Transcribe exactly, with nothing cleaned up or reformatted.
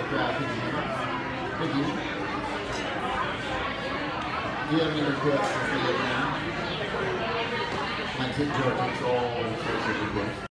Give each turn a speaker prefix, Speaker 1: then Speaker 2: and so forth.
Speaker 1: Yeah, thank you. Thank you. Do you have any requests for Vietnam? My tip jar takes all sorts of requests.